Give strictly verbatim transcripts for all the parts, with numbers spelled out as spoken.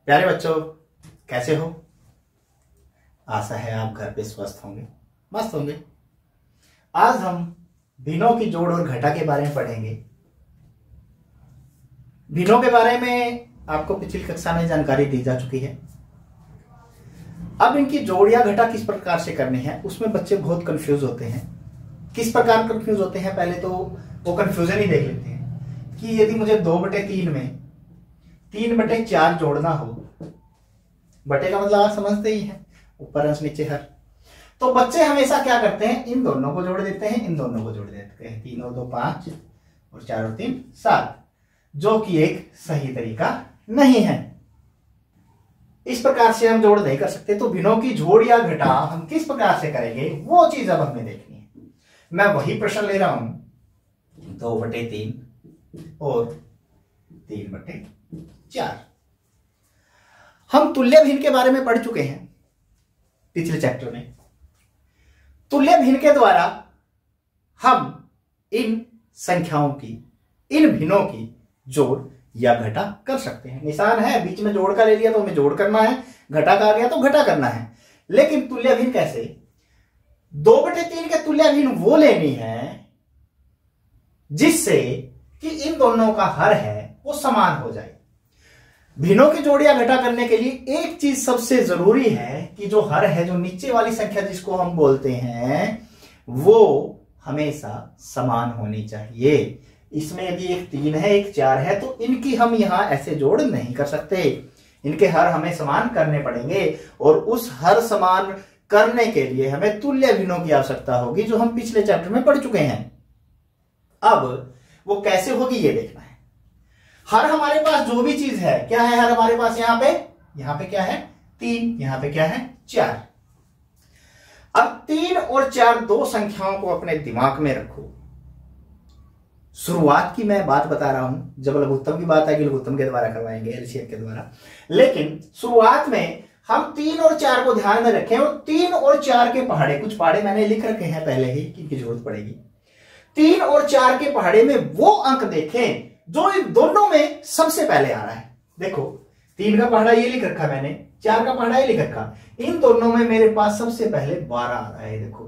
प्यारे बच्चों, कैसे हो? आशा है आप घर पे स्वस्थ होंगे, मस्त होंगे। आज हम भिन्नों की जोड़ और घटा के बारे में पढ़ेंगे। भिन्नों के बारे में आपको पिछली कक्षा में जानकारी दी जा चुकी है। अब इनकी जोड़ या घटा किस प्रकार से करनी है, उसमें बच्चे बहुत कंफ्यूज होते हैं। किस प्रकार कंफ्यूज होते हैं, पहले तो वो कंफ्यूजन ही देख लेते हैं कि यदि मुझे दो बटे तीन में तीन बटे चार जोड़ना हो, बटे का मतलब आप समझते ही हैं, ऊपर अंश नीचे हर। तो बच्चे हमेशा क्या करते हैं, इन दोनों को जोड़ देते हैं, इन दोनों को जोड़ देते हैं। तीन और दो पांच और चार और तीन सात, जो कि एक सही तरीका नहीं है। इस प्रकार से हम जोड़ नहीं कर सकते। तो भिन्नों की जोड़ या घटा हम किस प्रकार से करेंगे, वो चीज अब हमें देखनी है। मैं वही प्रश्न ले रहा हूं, दो बटे तीन और तीन बटे चार। हम तुल्य भिन्न के बारे में पढ़ चुके हैं पिछले चैप्टर में। तुल्य भिन्न के द्वारा हम इन संख्याओं की, इन भिन्नों की जोड़ या घटा कर सकते हैं। निशान है, बीच में जोड़ का ले लिया तो हमें जोड़ करना है, घटा का आ गया तो घटा करना है। लेकिन तुल्य भिन्न कैसे? दो बटे तीन के तुल्य भिन्न वो लेनी है जिससे कि इन दोनों का हर है वो समान हो जाए। भिन्नों की जोड़ या घटा करने के लिए एक चीज सबसे जरूरी है कि जो हर है, जो नीचे वाली संख्या जिसको हम बोलते हैं, वो हमेशा समान होनी चाहिए। इसमें यदि एक तीन है एक चार है तो इनकी हम यहां ऐसे जोड़ नहीं कर सकते। इनके हर हमें समान करने पड़ेंगे और उस हर समान करने के लिए हमें तुल्य भिन्नों की आवश्यकता होगी, जो हम पिछले चैप्टर में पढ़ चुके हैं। अब वो कैसे होगी ये देखना है। हर हमारे पास जो भी चीज है, क्या है हर हमारे पास? यहां पे यहां पे क्या है? तीन। यहां पे क्या है? चार। अब तीन और चार दो संख्याओं को अपने दिमाग में रखो। शुरुआत की मैं बात बता रहा हूं, जब लघुत्तम की बात आएगी लघुत्तम के द्वारा करवाएंगे, एलसीएम के द्वारा। लेकिन शुरुआत में हम तीन और चार को ध्यान में रखें और तीन और चार के पहाड़े, कुछ पहाड़े मैंने लिख रखे हैं पहले ही कि इनकी जरूरत पड़ेगी। तीन और चार के पहाड़े में वो अंक देखें जो इन दोनों में सबसे पहले आ रहा है। देखो, तीन का पहाड़ा ये लिख रखा मैंने, चार का पहाड़ा ये लिख रखा। इन दोनों में मेरे पास सबसे पहले बारह आ रहा है। देखो,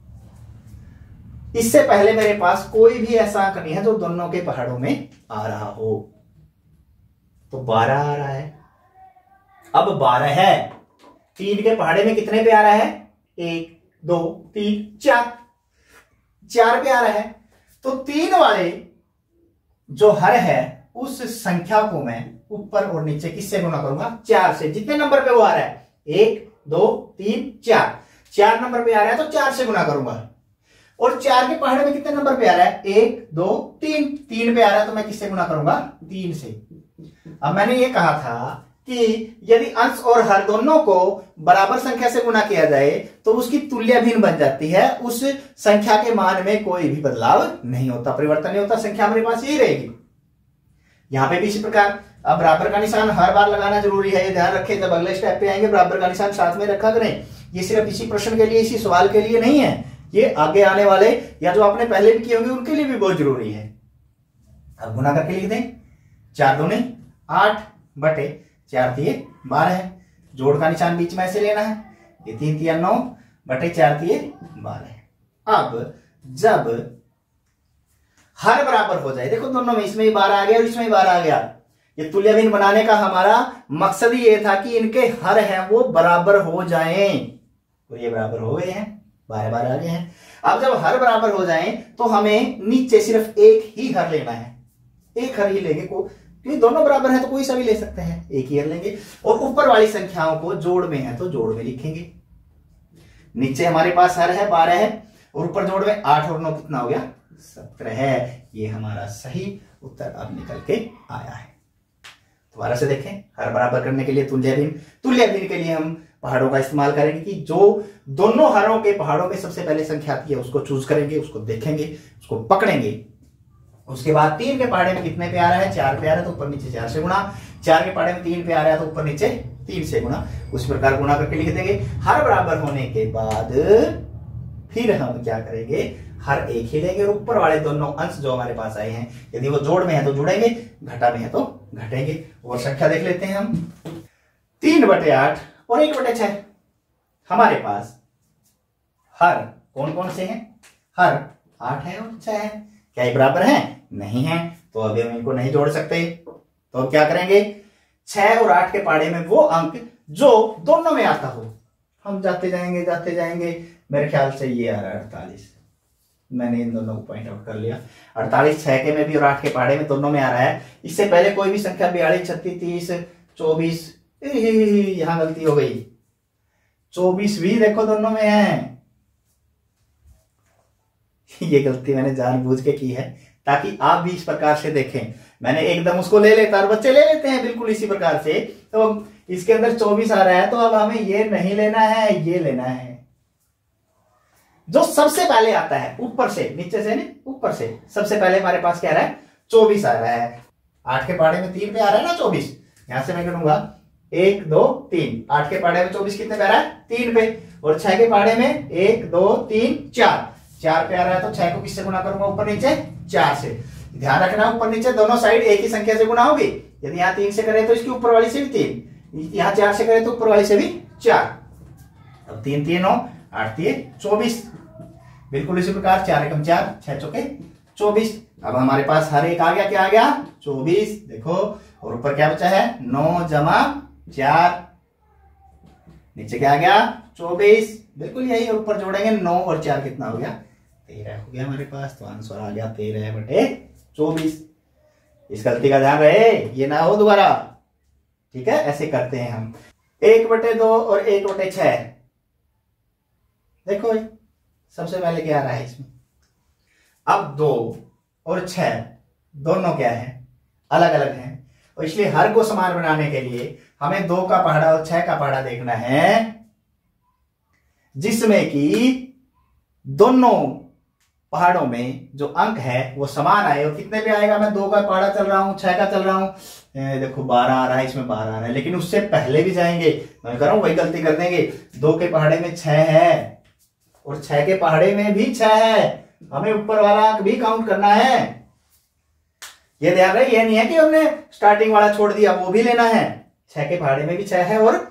इससे पहले मेरे पास कोई भी ऐसा अंक नहीं है जो दोनों के पहाड़ों में आ रहा हो। तो बारह आ रहा है। अब बारह है, तीन के पहाड़े में कितने पे आ रहा है? एक, दो, तीन, चार। चार पे आ रहा है। तो तीन वाले जो हर है उस संख्या को मैं ऊपर और नीचे किससे गुना करूंगा? चार से। जितने नंबर पे वो आ रहा है, एक, दो, तीन, चार। चार नंबर पे आ रहा है तो चार से गुना करूंगा। और चार के पहाड़े में कितने नंबर पे आ रहा है? एक, दो, तीन। तीन पे आ रहा है तो मैं किससे गुना करूंगा? तीन से। अब मैंने ये कहा था कि यदि अंश और हर दोनों को बराबर संख्या से गुना किया जाए तो उसकी तुल्य भिन्न बन जाती है। उस संख्या के मान में कोई भी बदलाव नहीं होता, परिवर्तन नहीं होता, संख्या हमारे पास यही रहेगी। यहां पे भी इसी प्रकार। अब बराबर का निशान हर बार लगाना जरूरी है, ये ध्यान रखें। जब अगले स्टेप पे आएंगे बराबर का निशान साथ में रखा करें। ये सिर्फ इसी प्रश्न के लिए, इसी सवाल के लिए नहीं है, ये आगे आने वाले या जो आपने पहले भी किए होंगे उनके लिए भी बहुत जरूरी है। अब गुना करके लिख दें, चार दूने आठ बटे चार तिये बारह है। जोड़ का निशान बीच में ऐसे लेना है, ये तीन तिया नौ बटे चार तिये बारह। अब जब हर बराबर हो जाए, देखो दोनों में, इसमें ही बारह आ गया और इसमें ही बारह आ गया। ये तुल्य भिन्न बनाने का हमारा मकसद ही ये था कि इनके हर हैं वो बराबर हो जाएं। तो ये बराबर हो गए हैं, बारह बारह आ गए हैं। अब जब हर बराबर हो जाएं तो हमें नीचे सिर्फ एक ही हर लेना है, एक हर ही लेंगे को, क्योंकि दोनों बराबर है तो कोई सा भी ले सकते हैं, एक ही हर लेंगे। और ऊपर वाली संख्याओं को जोड़ में है तो जोड़ में लिखेंगे। नीचे हमारे पास हर है बारह है और ऊपर जोड़ में आठ और नौ कितना हो गया? सत्रह है। ये हमारा सही उत्तर अब निकल के आया है। दोबारा से देखें, हर बराबर करने के लिए तुल्य भिन्न, तुल्य भिन्न के लिए हम पहाड़ों का इस्तेमाल करेंगे कि जो दोनों हरों के पहाड़ों में सबसे पहले संख्या आती है उसको चूज करेंगे, उसको देखेंगे, उसको पकड़ेंगे। उसके बाद तीन के पहाड़े में कितने पे आ रहा है? चार पे आ रहा है तो ऊपर नीचे चार से गुणा। चार के पहाड़े में तीन पे आ रहा है तो ऊपर नीचे तीन से गुणा। उस प्रकार गुणा करके लिख देंगे। हर बराबर होने के बाद फिर हम क्या करेंगे? हर एक ही लेंगे और ऊपर वाले दोनों अंश जो हमारे पास आए हैं, यदि वो जोड़ में है तो जुड़ेंगे, घटा में है तो घटेंगे। और संख्या देख लेते हैं हम। तीन बटे आठ और एक बटे छह। हमारे पास हर कौन कौन से हैं? हर आठ है और छह है। क्या ये बराबर है? नहीं है। तो अभी हम इनको नहीं जोड़ सकते। तो अब क्या करेंगे? छह और आठ के पहाड़े में वो अंक जो दोनों में आता हो, हम जाते जाएंगे जाते जाएंगे। मेरे ख्याल से ये आ रहा है अड़तालीस। मैंने इन दोनों को पॉइंट आउट कर लिया। अड़तालीस छह के में भी और आठ के पहाड़े में दोनों में आ रहा है। इससे पहले कोई भी संख्या बयालीस, छत्तीस, तीस, चौबीस, यहां गलती हो गई। चौबीस भी देखो दोनों में है। ये गलती मैंने जानबूझ के की है ताकि आप भी इस प्रकार से देखें। मैंने एकदम उसको ले लेता और बच्चे ले लेते हैं बिल्कुल इसी प्रकार से। तो इसके अंदर चौबीस आ रहा है तो अब हमें ये नहीं लेना है, ये लेना है जो सबसे पहले आता है ऊपर से, नीचे से नहीं ऊपर से। सबसे पहले हमारे पास क्या आ रहा है? चौबीस आ रहा है। आठ के पहाड़े में तीन पे आ रहा है ना चौबीस। यहां से मैं करूंगा एक दो तीन। आठ के पहाड़े में चौबीस कितने पे आ रहा है? तीन पे। और छह के पहाड़े में एक दो तीन चार। चार पे आ रहा है तो छह को किससे गुना करूंगा? ऊपर नीचे चार से। ध्यान रखना ऊपर नीचे दोनों साइड एक ही संख्या से गुना होगी। यदि यहाँ तीन से करें तो इसकी ऊपर वाली से भी तीन, यहाँ चार से करें तो ऊपर वाली से भी चार। अब तीन तीन हो, आठ तीन चौबीस। बिल्कुल इसी प्रकार चार एकम चार, छह चौके चौबीस। अब हमारे पास हर एक आ गया। क्या आ गया? चौबीस। देखो और ऊपर क्या बचा है? नौ जमा चार। नीचे क्या आ गया? चौबीस। बिल्कुल यही ऊपर जोड़ेंगे। नौ और चार कितना हो गया? तेरह हो गया हमारे पास। तो आंसर आ गया तेरह बटे चौबीस। इस गलती का ध्यान रहे, ये ना हो दोबारा। ठीक है, ऐसे करते हैं हम। एक बटे दो और एक बटे छह। देखो सबसे पहले क्या आ रहा है इसमें? अब दो और छह दोनों क्या है? अलग अलग हैं। और इसलिए हर को समान बनाने के लिए हमें दो का पहाड़ा और छह का पहाड़ा देखना है जिसमें कि दोनों पहाड़ों में जो अंक है वो समान आए। और कितने पे आएगा? मैं दो का पहाड़ा चल रहा हूं, छह का चल रहा हूं। देखो बारह आ रहा है, इसमें बारह आ रहा है, लेकिन उससे पहले भी जाएंगे। मैं कह रहा हूं वही गलती कर देंगे। दो के पहाड़े में छह है और छह के पहाड़े में भी छह है। हमें ऊपर वाला अंक भी काउंट करना है। ये ध्यान रहे, ये नहीं है कि हमने स्टार्टिंग वाला छोड़ दिया, वो भी लेना है। छह के पहाड़े में भी छह है और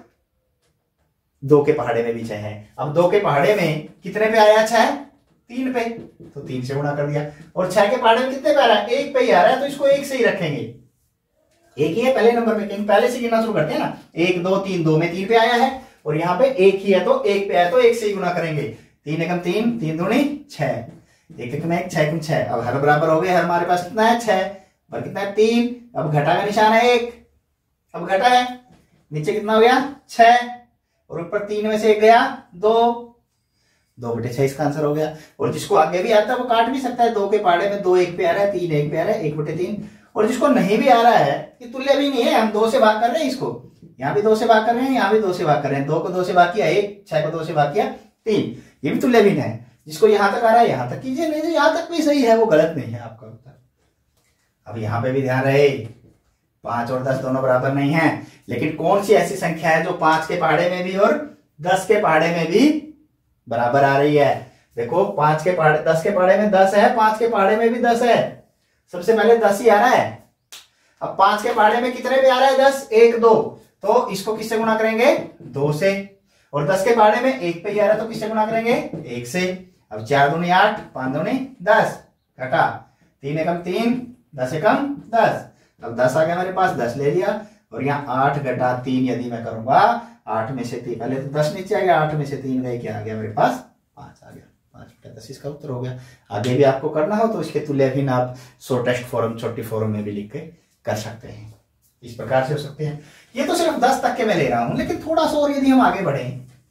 दो के पहाड़े में भी छह है। अब दो के पहाड़े में कितने पे आया? छह। तीन पे, तो तीन से गुणा कर दिया। और छह के पहाड़े में कितने पे आ रहा है? एक पे ही आ रहा है, तो इसको एक से ही रखेंगे। एक ही है पहले नंबर पे, क्योंकि पहले से गिनना शुरू करते हैं ना। एक दो तीन, दो में तीन पे आया है और यहाँ पे एक ही है तो एक पे आया तो एक से ही गुना करेंगे। तीन एकम तीन, तीन दूनी छह, एक एक में एक, छह एकम छह। अब हर बराबर हो गए। हर हमारे पास कितना है? छह। पर कितना है? तीन। अब घटा का निशान है एक, अब घटा है। नीचे कितना हो गया? छह। और ऊपर तीन में से एक गया दो, दो बटे छह इसका आंसर हो गया। और जिसको आगे भी आता है वो काट भी सकता है। दो के पहाड़े में दो एक पे आ रहा है, तीन एक पे आ रहा है, एक बटे तीन। और जिसको नहीं भी आ रहा है, कि तुल्य भी नहीं है, हम दो से भाग कर रहे हैं इसको। यहाँ भी दो से भाग कर रहे हैं, यहाँ भी दो से भाग कर रहे हैं। दो को दो से भाग किया एक, छह को दो से भाग किया तीन, ये भी तुल्य भी है। जिसको यहां तक आ रहा है यहां तक कीजिए, नहीं यहां तक भी सही है, वो गलत नहीं है आपका उत्तर। अब यहाँ पे भी ध्यान रहे, पांच और दस दोनों बराबर नहीं है, लेकिन कौन सी ऐसी संख्या है जो पांच के पहाड़े में भी और दस के पहाड़े में भी बराबर आ रही है? देखो पांच के पहाड़े, दस के पहाड़े में दस है, पांच के पहाड़े में भी दस है। सबसे पहले दस ही आ रहा है। अब पांच के पहाड़े में कितने पे आ रहा है? दस, एक, दो, तो इसको किससे गुणा करेंगे? दो से। और दस के पहाड़े में एक पे ही आ रहा है तो किससे गुणा करेंगे? एक से। अब चार दूनी आठ, पांच दूनी दस, घटा तीन एकम तीन, दस एकम दस। अब दस आ गया मेरे पास, दस ले लिया। और यहाँ आठ घटा तीन यदि मैं करूंगा, आठ में से तीन, पहले तो दस नीचे आ गया, आठ में से तीन गए, क्या आ गया मेरे पास? पांच आ गया। पांच बटा दस इसका उत्तर हो गया। आगे भी आपको करना हो तो इसके तुल्य भी आप शॉर्टेस्ट फॉर्म, छोटी फॉर्म में भी लिख के कर सकते हैं। इस प्रकार से हो सकते हैं। ये तो सिर्फ दस तक के मैं ले रहा हूं, लेकिन थोड़ा सा और यदि हम आगे बढ़े,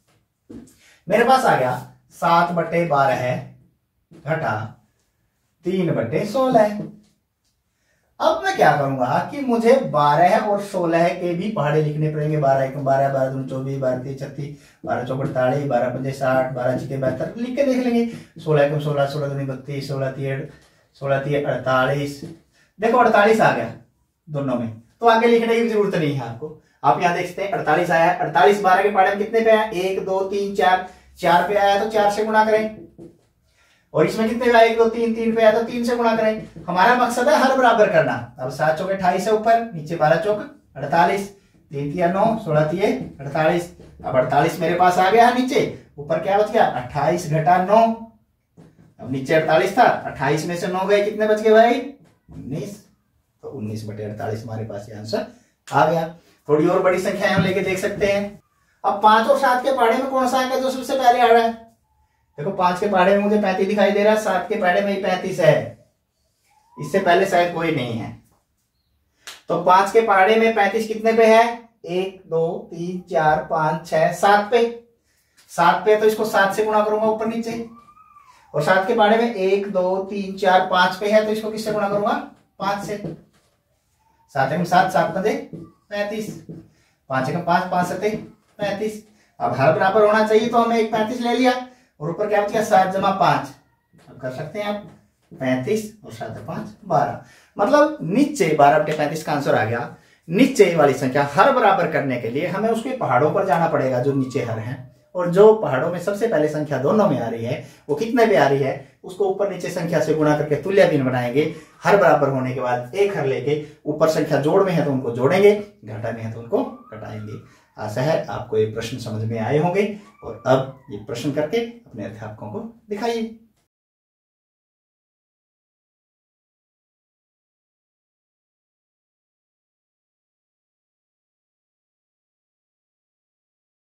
मेरे पास आ गया सात बटे बारह है घटा तीन बटे सोलह। अब मैं क्या करूंगा कि मुझे बारह और सोलह के भी पहाड़े लिखने पड़ेंगे। बारह एक बारह, बारह दून चौबीस, बारह तीन छत्तीस, बारह चौक अड़तालीस, बारह पंजे साठ, बारह छके बहत्तर, लिख के देख लेंगे। सोलह को सोलह, सोलह दूनी बत्तीस, सोलह तीन, सोलह तीन अड़तालीस। देखो अड़तालीस आ गया दोनों में, तो आगे लिखने की जरूरत नहीं है आपको। आप यहाँ देख सकते हैं अड़तालीस आया। अड़तालीस बारह के पहाड़े में कितने पे आया? एक दो तीन चार, चार पे आया तो चार से गुणा करें। और इसमें कितने पे आया? एक दो तीन, तीन पे आया तो तीन से गुणा करें। हमारा मकसद है हर बराबर करना। अब सात चौक अट्ठाईस है ऊपर, नीचे बारह चौक अड़तालीस, तीन तिया नौ, सोलह तिये अड़तालीस। अब अड़तालीस मेरे पास आ गया है नीचे, ऊपर क्या बच गया अट्ठाईस घटा नौ। अब नीचे अड़तालीस था, अट्ठाईस में से नौ गए, कितने बच गए भाई उन्नीस। तो उन्नीस बटे अड़तालीस हमारे पास ये आंसर आ गया। थोड़ी और बड़ी संख्या हम लेके देख सकते हैं। अब पांच और सात के पहाड़े में कौन सा आएगा जो सबसे पहले आ रहा है? देखो पांच के पहाड़े में मुझे पैंतीस दिखाई दे रहा है, सात के पहाड़े में ही पैंतीस है, इससे पहले शायद कोई नहीं है। तो पांच के पहाड़े में पैंतीस कितने पे है? एक दो तीन चार पांच छह सात पे। सात पे तो इसको सात से गुणा करूंगा ऊपर नीचे। और सात के पहाड़े में एक दो तीन चार पांच पे है, तो इसको किससे गुणा करूंगा? पांच से। सात में सात, सात में पैंतीस, पांच एक पांच, पांच सत्ते पैंतीस। अब हर बराबर होना चाहिए तो हमें एक पैंतीस ले लिया और ऊपर क्या बच गया सात जमा पांच। अब कर सकते हैं आप पैंतीस और सात पांच बारह, मतलब नीचे बारह बटे पैंतीस का आंसर आ गया। नीचे वाली संख्या हर बराबर करने के लिए हमें उसके पहाड़ों पर जाना पड़ेगा जो नीचे हर है, और जो पहाड़ों में सबसे पहले संख्या दोनों में आ रही है वो कितने पे आ रही है उसको ऊपर नीचे संख्या से गुणा करके तुल्य भिन्न बनाएंगे। हर बराबर होने के बाद एक हर लेके ऊपर संख्या जोड़ में है तो उनको जोड़ेंगे, घटा में है तो उनको घटाएंगे। आशा है आपको ये प्रश्न समझ में आए होंगे और अब ये प्रश्न करके अपने अध्यापकों को दिखाइए।